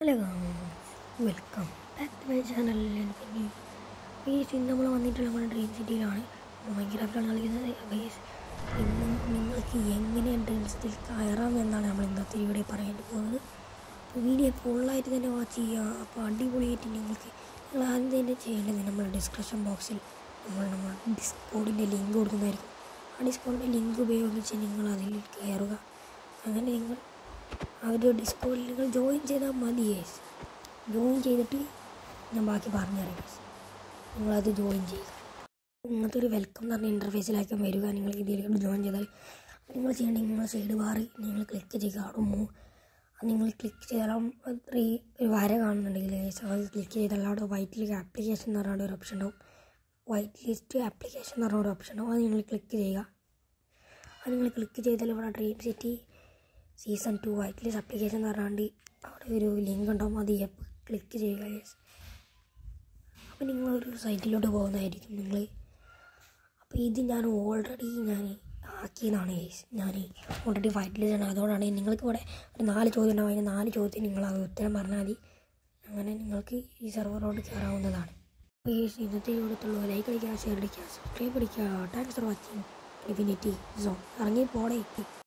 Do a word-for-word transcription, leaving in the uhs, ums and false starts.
Hello guys, welcome back to my channel. Guys, ഇന്ന് നമ്മൾ വന്നിട്ടുള്ള നമ്മുടെ ഡ്രീം സിറ്റിയിലാണ്. മൈൻക്രാഫ്റ്റാണ് കളിക്കുന്നത്. ഗൈസ്, ഇന്ന് നിങ്ങൾക്ക് എങ്ങനെ ഡ്രീം സിറ്റിയിൽ കയറാം എന്നാണ് നമ്മൾ ഇന്നത്തെ വീഡിയോ പറയാൻ പോകുന്നത്. വീഡിയോ ഫുള്ളായിട്ട് തന്നെ വാച്ച് ചെയ്യുക. അപ്പോൾ അടിപൊളിയായിട്ട് നിങ്ങൾക്ക് നിങ്ങൾ ആദ്യം തന്നെ ചെയ്യേണ്ടത് നമ്മൾ ഡിസ്ക്രിപ്ഷൻ ബോക്സിൽ നമ്മൾ നമ്മൾ ഡിസ്കോഡിൻ്റെ ലിങ്ക് കൊടുക്കുന്നതായിരിക്കും. ആ ഡിസ്കോഡിൻ്റെ ലിങ്ക് ഉപയോഗിച്ച് നിങ്ങൾ അതിൽ കയറുക. അങ്ങനെ നിങ്ങൾ അവരുടെ ഡിസ്കോഡിൽ നിങ്ങൾ ജോയിൻ ചെയ്താൽ മതി. ഗൈസ്, ജോയിൻ ചെയ്തിട്ട് ഞാൻ ബാക്കി പറഞ്ഞുതരാം. ഗൈസ്, നിങ്ങളത് ജോയിൻ ചെയ്യുക. ഇങ്ങനത്തെ ഒരു വെൽക്കം എന്ന് പറഞ്ഞ ഇൻ്റർഫേസിലായിരിക്കും വരിക. നിങ്ങൾ ഇതിലേക്ക് ജോയിൻ ചെയ്താൽ നിങ്ങൾ ചെയ്യേണ്ടത് നിങ്ങൾ സൈഡ് ബാറിൽ നിങ്ങൾ ക്ലിക്ക് ചെയ്യുക. അവിടെ മൂ നിങ്ങൾ ക്ലിക്ക് ചെയ്താലും ത്രീ ഒരു വര കാണുന്നുണ്ടെങ്കിൽ ഗൈസ് അത് ക്ലിക്ക് ചെയ്താൽ അവിടെ വൈറ്റ് ലിസ്റ്റ് ആപ്ലിക്കേഷൻ എന്ന് പറഞ്ഞ ഒരു ഓപ്ഷൻ ഉണ്ടാവും. വൈറ്റ് ലിസ്റ്റ് ആപ്ലിക്കേഷൻ എന്ന് പറഞ്ഞ ഒരു ഓപ്ഷൻ ഉണ്ടാവും. അത് നിങ്ങൾ ക്ലിക്ക് ചെയ്യുക. അത് നിങ്ങൾ ക്ലിക്ക് ചെയ്താൽ ഇവിടെ dream city season two white list application എന്ന് പറഞ്ഞാണ്ട് അവിടെ ഒരു ലിങ്ക് ഉണ്ടാവും. അത് ക്ലിക്ക് ചെയ്യുക. ഗൈസ്, അപ്പോൾ നിങ്ങളൊരു സൈറ്റിലോട്ട് പോകുന്നതായിരിക്കും നിങ്ങൾ. അപ്പോൾ ഇത് ഞാൻ ഓൾറെഡി ഞാൻ ആക്കിയതാണ്. ഗൈസ്, ഞാൻ ഓൾറെഡി വൈറ്റ് ലിസ്റ്റ് ആണ്. അതുകൊണ്ടാണ് നിങ്ങൾക്ക് ഇവിടെ ഒരു നാല് ചോദ്യം ഉണ്ടാവും. അതിന് നാല് ചോദ്യം നിങ്ങൾ അത് ഉത്തരം പറഞ്ഞാൽ മതി. അങ്ങനെ നിങ്ങൾക്ക് ഈ സെർവറോട് കയറാവുന്നതാണ്. ഗൈസ്, ഇന്നത്തെ വീഡിയോത്തുള്ളൂ. ലൈക്ക് അടിക്കുക, ഷെയർ അടിക്കുക, സബ്സ്ക്രൈബ് അടിക്കുക. Thanks for watching infinity zone. ഇറങ്ങി പോടേ.